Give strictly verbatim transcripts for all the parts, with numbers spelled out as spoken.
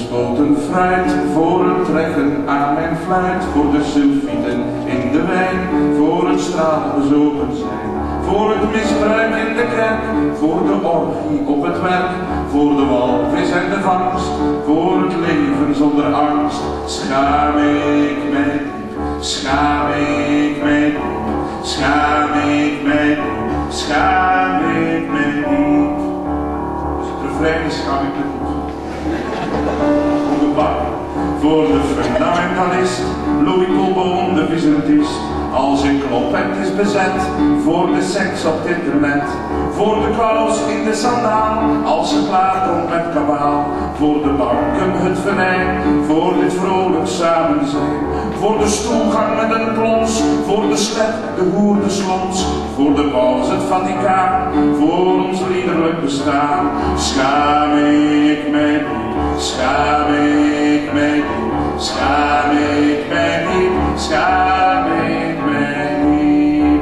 verspoten fruit, voor het trekken aan mijn fluit, voor de sulfieten in de wijn, voor het straalbezopen zijn, voor het misbruik in de kerk, voor de orgie op het werk, voor de walvis en de vangst, voor het leven zonder angst. Schaam ik mij diep, schaam ik mij diep, schaam ik mij diep, schaam ik mij diep. Dus het refrein is schaam ik mij diep. Voor de bak, voor de fundamentalist, Louis Colboon, de visentist, als een kloppet is bezet, voor de seks op het internet, voor de kous in de sandaal, als ze klaarkomt met kabaal, voor de banken het venijn, voor dit vrolijk samen zijn, voor de stoelgang met een plons, voor de slet, de hoer, de slons, voor de paus, het Vaticaan, voor ons liederlijk bestaan. Schaam ik mij diep, schaam ik mij diep, schaam ik mij diep, schaam ik mij diep.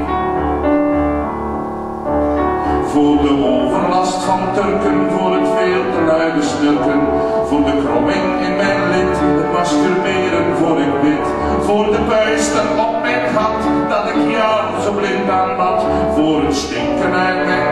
Voor de overlast van Turken, voor het veel te luide snurken, voor de kromming in mijn lid, het masturberen voor ik bid, voor de puisten op mijn gat, dat ik jou zo blind aanbad, voor het stinken uit mijn